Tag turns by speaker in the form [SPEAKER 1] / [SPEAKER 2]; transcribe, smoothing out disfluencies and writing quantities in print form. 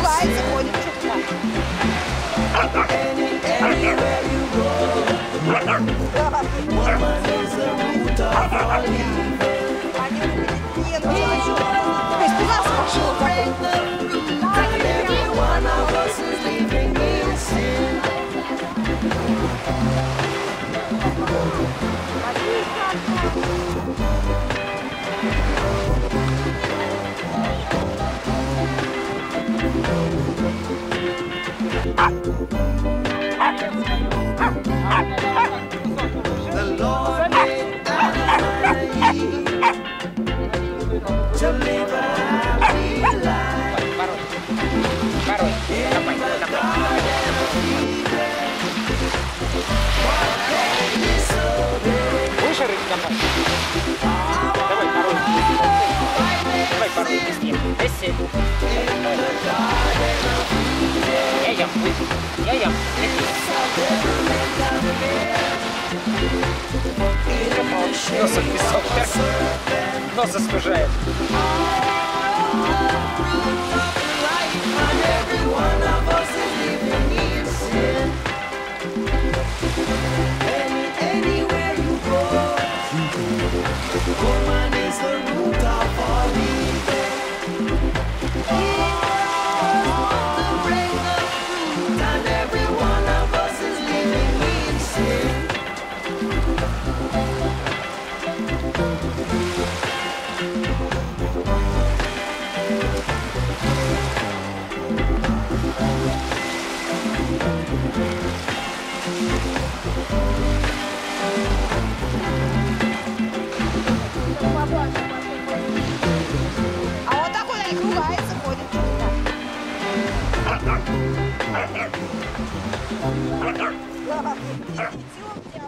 [SPEAKER 1] ругается, ходит что-то. Нет, ну что? Испугался машину.
[SPEAKER 2] The Lord made Adam and Eve to live a happy life in the Garden of Eden. But they disobeyed.
[SPEAKER 3] Выше рыб копать. Давай порой. Давай порой быстрее. Эссе.
[SPEAKER 2] In the Garden of Eden.
[SPEAKER 3] Я ем. Я ем. Носа в песок. Носа стужает.
[SPEAKER 2] And every one of us is living in sin. Anywhere you go, woman is the root of all evil. The rain of fruit, and every one of us is living in sin.
[SPEAKER 1] А он такой на них ругается, ходит что-то. Идем.